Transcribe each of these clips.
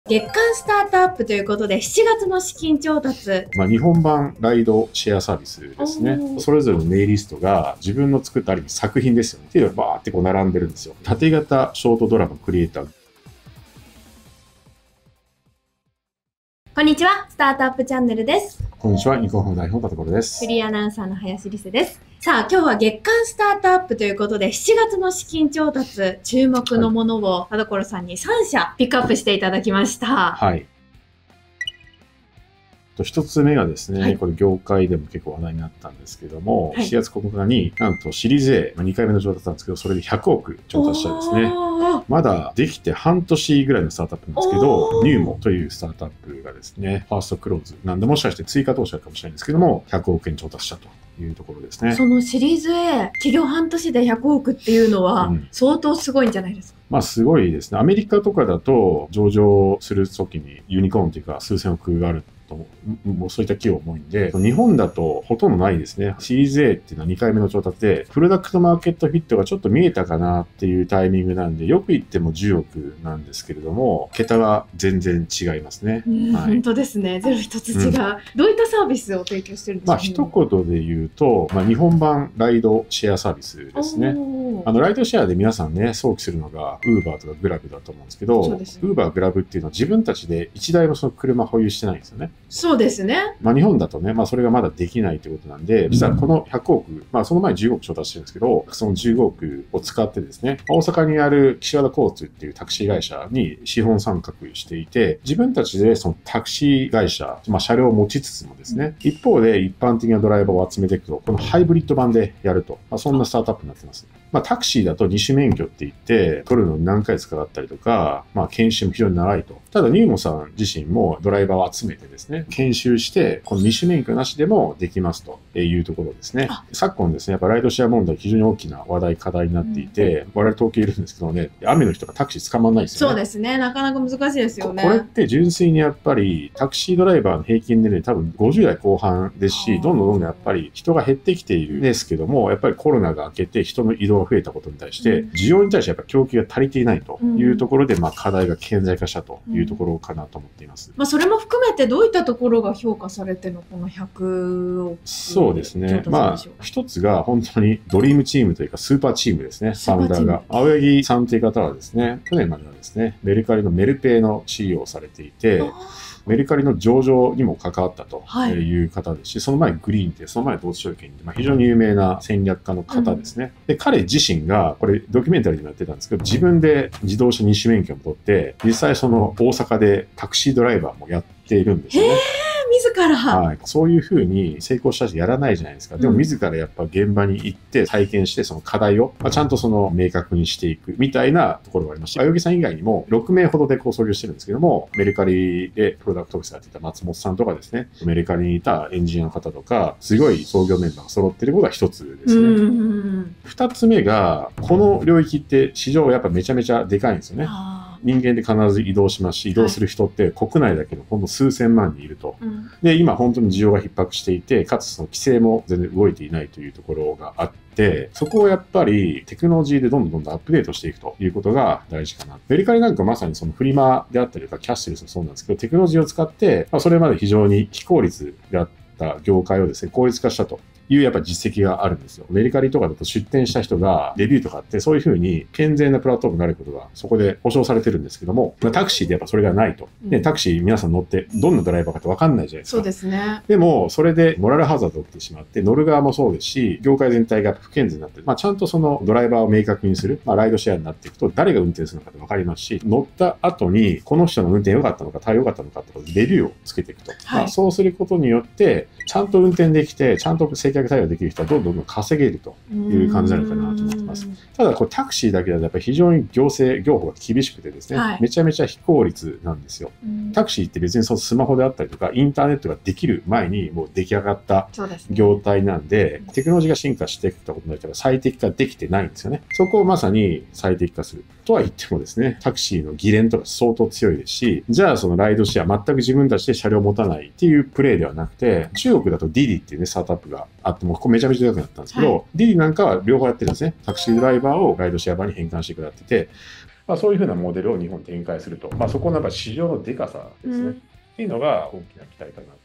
月間スタートアップということで、7月の資金調達。 日本版ライドシェアサービスですね。それぞれのネイリストが自分の作ったある意味作品ですよね。っていうのがバーってこう並んでるんですよ。縦型ショートドラマクリエイター。 こんにちは、スタートアップチャンネルです。 こんにちは、ニコン代表のところです。 フリーアナウンサーの林理瀬です。さあ、今日は月間スタートアップということで、7月の資金調達、注目のものを田所さんに3社ピックアップしていただきました。 はい。一つ目がですね、これ業界でも結構話題になったんですけども、7月9日になんとシリーズ A、2回目の調達なんですけど、それで100億調達したんですね。まだできて半年ぐらいのスタートアップなんですけど、ニューモというスタートアップがですね、ファーストクローズなんでもしかして追加投資あるかもしれないんですけども、100億円調達したというところですね。 そのシリーズ A、企業半年で100億っていうのは相当すごいんじゃないですか。 すごいですね。アメリカとかだと上場するときにユニコーンというか数千億があるもうそういった企業も多いんで、日本だとほとんどないですね。シリーズ A っていうのは2回目の調達で、プロダクトマーケットフィットがちょっと見えたかなっていうタイミングなんで、よく言っても10億なんですけれども、桁が全然違いますね。 本当ですね。ゼロ一つ違う。どういったサービスを提供してるんですか？ 一言で言うと、日本版ライドシェアサービスですね。ライドシェアで皆さんね、想起するのが Uber とか Grab だと思うんですけど、Uber、Grab っていうのは自分たちで1台もその車保有してないんですよね。 そうですね。 日本だとね、それがまだできないということなんで、実はこの100億、その前に15億調達してるんですけど、その15億を使ってですね、大阪にある岸和田交通っていうタクシー会社に資本参画していて、自分たちでそのタクシー会社、車両を持ちつつもですね、一方で一般的なドライバーを集めていくと、このハイブリッド版でやると、そんなスタートアップになってます。タクシーだと二種免許って言って、取るのに何ヶ月かかったりとか、研修も非常に長いと。ただ、ニューモさん自身もドライバーを集めてですね、研修して、この二種免許なしでもできますというところですね。昨今ですね、やっぱライドシェア問題非常に大きな話題、課題になっていて、我々東京いるんですけどね、雨の日とかタクシー捕まんないですよね。 そうですね。なかなか難しいですよね。 これって純粋にやっぱりタクシードライバーの平均年齢多分50代後半ですし、どんどんやっぱり人が減ってきているんですけども、やっぱりコロナが明けて人の移動が増えたことに対して、需要に対してやっぱ供給が足りていないというところで、課題が顕在化したというところかなと思っています。 それも含めてどういったところが評価されてのこの100億？ そうですね。一つが本当にドリームチームというかスーパーチームですね。ファウンダーが。青柳さんという方はですね、去年まではですね、メルカリのメルペイの CEO をされていて、メルカリの上場にも関わったという方ですし、その前グリーンってその前同志証券で非常に有名な戦略家の方ですね。で、彼自身がこれドキュメンタリーでもやってたんですけど、自分で自動車二種免許を取って、実際その大阪でタクシードライバーもやっているんですよね。 自ら、 そういうふうに成功した人やらないじゃないですか。でも自らやっぱ現場に行って体験してその課題をちゃんとその明確にしていくみたいなところがありまして、青柳さん以外にも6名ほどで創業してるんですけども、メルカリでプロダクトオフィサーやっていた松本さんとかですね、メルカリにいたエンジニアの方とか、すごい創業メンバーが揃ってることが一つですね。二つ目が、この領域って市場やっぱめちゃめちゃでかいんですよね。人間で必ず移動しますし、移動する人って国内だけでほんの数千万人いると。で、今本当に需要が逼迫していて、かつその規制も全然動いていないというところがあって、そこをやっぱりテクノロジーでどんどんアップデートしていくということが大事かな。メルカリなんかまさにそのフリマであったりとかキャッシュレスもそうなんですけど、テクノロジーを使って、それまで非常に非効率であった業界をですね、効率化したと。いうやっぱ実績があるんですよ。メルカリとかだと出店した人がレビューとかあってそういう風に健全なプラットフォームになることがそこで保証されてるんですけども、タクシーでやっぱそれがないと。で、タクシー皆さん乗ってどんなドライバーかって分かんないじゃないですか。 そうですね。 でもそれでモラルハザードが起きてしまって乗る側もそうですし、業界全体が不健全になってる。ちゃんとそのドライバーを明確にする、ライドシェアになっていくと誰が運転するのかって分かりますし、乗った後にこの人の運転良かったのか対応良かったのかってレビューをつけていくと。そうすることによってちゃんと運転できてちゃんと接客対応できる人はどんどん稼げるという感じなのかなと思ってます。ただこれタクシーだけだとやっぱり非常に業法が厳しくてですね、めちゃめちゃ非効率なんですよ。タクシーって別にそのスマホであったりとかインターネットができる前にもう出来上がった業態なんで、テクノロジーが進化してきたことになったら最適化できてないんですよね。そこをまさに最適化する。とは言ってもですね、タクシーの議連とか相当強いですし、じゃあそのライドシェア全く自分たちで車両を持たないっていうプレイではなくて、中国だとディディっていうね、スタートアップがあって、もうここめちゃめちゃでかくなったんですけど、ディディなんかは両方やってるんですね。タクシードライバーをライドシェア版に変換してくれてて、 そういうふうなモデルを日本に展開すると、そこのやっぱ市場のでかさですね、っていうのが大きな期待かなと思います。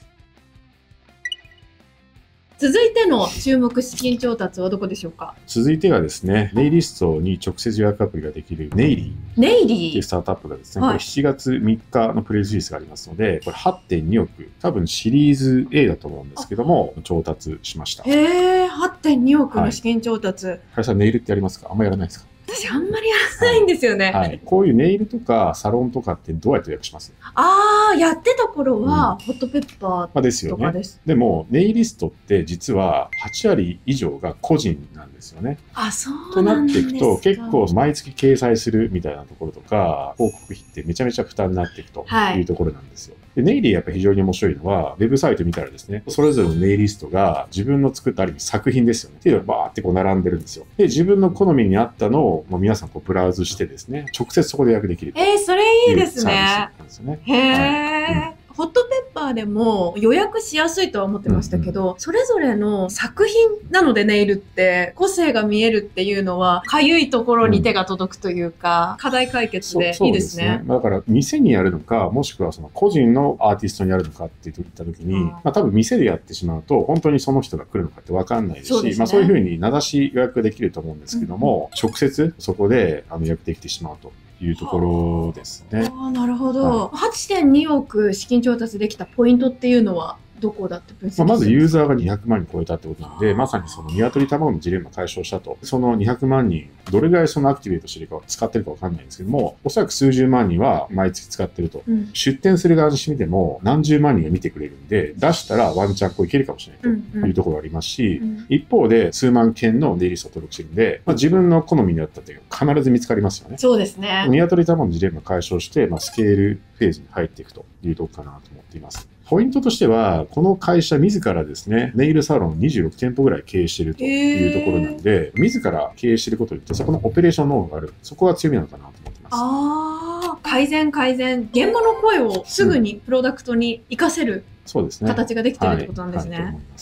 続いての注目資金調達はどこでしょうか？ 続いてがですね、ネイリストに直接予約アプリができるネイリー。 ネイリーっていうスタートアップがですね、これ7月3日のプレスリリースがありますので、これ 8.2 億、多分シリーズ A だと思うんですけども、調達しました。 へー、8.2 億の資金調達。 林さん、ネイルってやりますか？あんまやらないですか？ 私あんまりやらないんですよね。 はい。こういうネイルとかサロンとかってどうやって予約します？ やってた頃は、ホットペッパーですよとかです。 でも、ネイリストって実は8割以上が個人なんですよね。 そうとななんですか。 っていくと、結構毎月掲載するみたいなところとか、広告費ってめちゃめちゃ負担になっていくというところなんですよ。でネイリーやっぱ非常に面白いのは、ウェブサイト見たらですね、それぞれのネイリストが自分の作ったある意味作品ですよね。っていうのがバーってこう並んでるんですよ。で、自分の好みに合ったのを皆さんこうブラウズしてですね、直接そこで予約できるというそれいいですね。 サービスなんですよね。 へー。ホットペッパーでも予約しやすいとは思ってましたけど、それぞれの作品なのでネイルって個性が見えるっていうのは、かゆいところに手が届くというか、課題解決でいいですね。 だから店にやるのか、もしくはその個人のアーティストにやるのかって言った時に、多分店でやってしまうと、本当にその人が来るのかって分かんないですし、そういうふうに名指し予約できると思うんですけども、直接そこで予約できてしまうというところですね。 なるほど。8.2 億資金調達できたポイントっていうのはどこだって分析するんですか？ まずユーザーが200万人超えたってことなので、まさにその鶏卵のジレンマ解消したと。その200万人、どれぐらいそのアクティベートしてるか使ってるかわかんないんですけども、おそらく数十万人は毎月使ってると。出店する側にしてみても何十万人が見てくれるんで、出したらワンチャンこういけるかもしれないというところがありますし、一方で数万件のネイリストを登録してるんで、自分の好みに合ったというか必ず見つかりますよね。 そうですね。 鶏卵のジレンマ解消して、スケールフェーズに入っていくというところかなと思っています。ポイントとしては、この会社自らですね、ネイルサロン26店舗ぐらい経営しているというところなので、自ら経営していることによって、そこのオペレーションノウハウがある。そこが強みなのかなと思っています。 改善。現場の声をすぐにプロダクトに活かせる形ができているってことなんですね。 はい、と思います。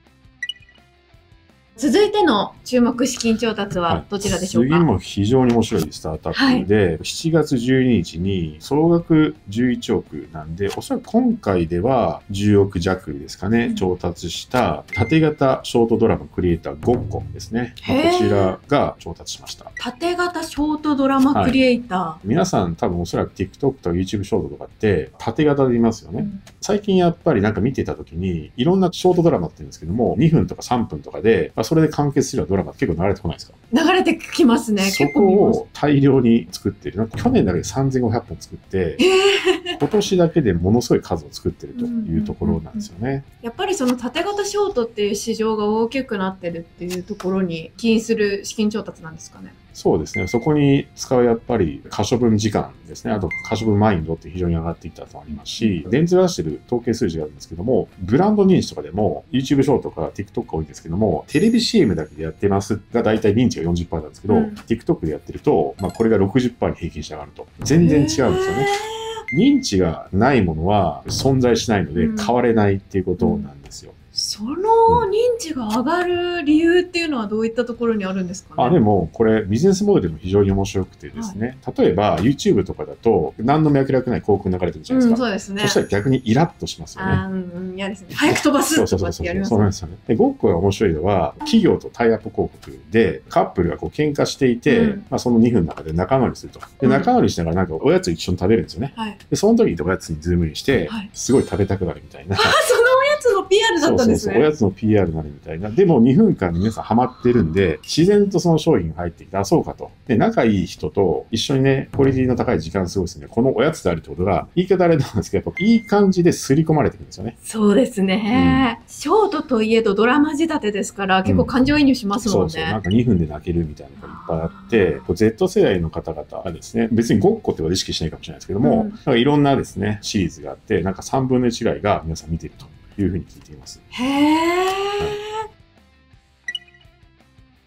続いての注目資金調達はどちらでしょうか？ 次も非常に面白いスタートアップで、7月12日に総額11億なんで、おそらく今回では10億弱ですかね、調達した縦型ショートドラマクリエイターゴッコですね。こちらが調達しました。 縦型ショートドラマクリエイター。 皆さん多分おそらく TikTok とか YouTube ショートとかって縦型で見ますよね。最近やっぱりなんか見てた時に、いろんなショートドラマって言うんですけども、2分とか3分とかで、それで完結するようなドラマって結構流れてこないですか？ 流れてきますね。 そこを大量に作ってる。なんか去年だけで3500本作って、今年だけでものすごい数を作ってるというところなんですよね。 やっぱりその縦型ショートっていう市場が大きくなってるっていうところに起因する資金調達なんですかね？ そうですね。そこに使うやっぱり可処分時間ですね。あと可処分マインドって非常に上がっていったとありますし、電通が出してる統計数字があるんですけども、ブランド認知とかでも YouTube ショートとか TikTok が多いんですけども、テレビ CM だけでやってますが大体認知が 40% なんですけど、TikTok でやってると、これが 60% に平均して上がると。全然違うんですよね。認知がないものは存在しないので変われないっていうことなんですよ。 その認知が上がる理由っていうのはどういったところにあるんですかね？ でもこれビジネスモデルも非常に面白くてですね、例えば YouTube とかだと何の脈絡ない広告流れてるじゃないですか。 そうですね。 そしたら逆にイラッとしますよね。 嫌ですね。早く飛ばすとかってやりますね。 そうなんですよね。で、ゴッコが面白いのは、企業とタイアップ広告で、カップルがこう喧嘩していて、その2分の中で仲直りすると。で、仲直りしながらなんかおやつ一緒に食べるんですよね。で、その時におやつにズームインして、すごい食べたくなるみたいな。 そのおやつの PR だったんですね。 おやつの PR になるみたいな。でも2分間に皆さんハマってるんで、自然とその商品が入ってきて、そうかと。で、仲いい人と一緒にね、クオリティの高い時間を過ごすんで、このおやつであるってことが、言い方あれなんですけど、やっぱいい感じで刷り込まれてくるんですよね。 そうですね。ショートといえどドラマ仕立てですから、結構感情移入しますもんね。 なんか2分で泣けるみたいなのがいっぱいあって、Z 世代の方々がですね、別にゴッコっては意識しないかもしれないですけども、なんかいろんなですね、シリーズがあって、なんか3分の1ぐらいが皆さん見てるというふうに聞いています。 今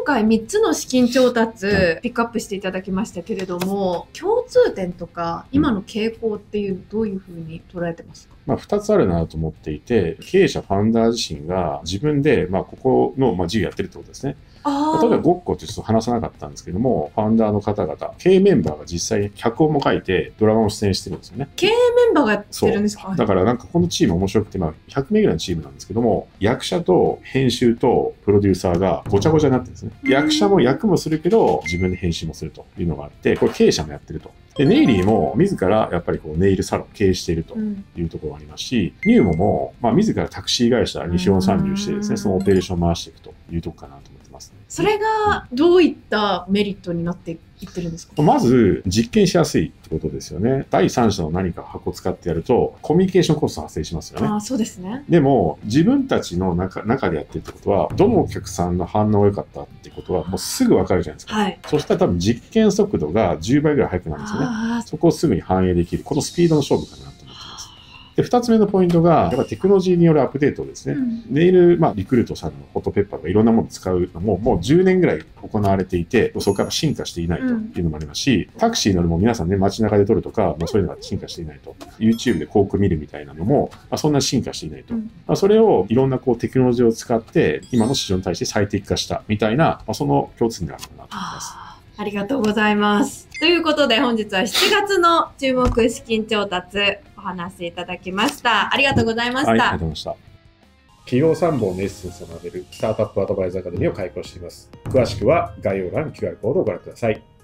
回3つの資金調達ピックアップしていただきましたけれども、共通点とか今の傾向っていうどういうふうに捉えてますか？ 2つあるなと思っていて、経営者、ファウンダー自身が自分で、ここの事業やってるってことですね。例えば、ごっこってちょっと話さなかったんですけども、ファウンダーの方々、経営メンバーが実際に脚本も書いて、ドラマも出演してるんですよね。 経営メンバーがやってるんですか？ だからこのチーム面白くて、100名ぐらいのチームなんですけども、役者と編集とプロデューサーがごちゃごちゃになってるんですね。役者も役もするけど、自分で編集もするというのがあって、これ経営者もやってると。で、ネイリーも自らやっぱりネイルサロン経営しているというところがありますし、ニューモも、自らタクシー会社、西尾参入してですね、そのオペレーションを回していくというところかなと思ってますね。 それがどういったメリットになっていってるんですか？ まず、実験しやすいってことですよね。第三者の何か箱を使ってやると、コミュニケーションコスト発生しますよね。 そうですね。 でも、自分たちの中でやってるってことは、どのお客さんの反応が良かったってことは、もうすぐ分かるじゃないですか。 はい。 そしたら多分実験速度が10倍ぐらい速くなるんですよね。そこをすぐに反映できる。このスピードの勝負かなと思ってます。で、2つ目のポイントが、やっぱテクノロジーによるアップデートですね。ネイル、リクルートさんのフォトペッパーとかいろんなものを使うのも、もう10年ぐらい行われていて、そこから進化していないというのもありますし、タクシー乗るも皆さんね、街中で撮るとか、もうそういうのが進化していないと。YouTube で広告見るみたいなのも、そんなに進化していないと。それをいろんなテクノロジーを使って、今の市場に対して最適化したみたいな、その共通点があるかなと思います。 ありがとうございます。ということで本日は7月の注目資金調達お話しいただきました。ありがとうございました。 はい、ありがとうございました。企業参謀のエッセンスを学べるスタートアップアドバイザーアカデミーを開講しています。詳しくは概要欄に QR コードをご覧ください。